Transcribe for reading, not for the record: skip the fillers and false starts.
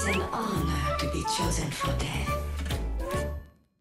is an honor to be chosen for death.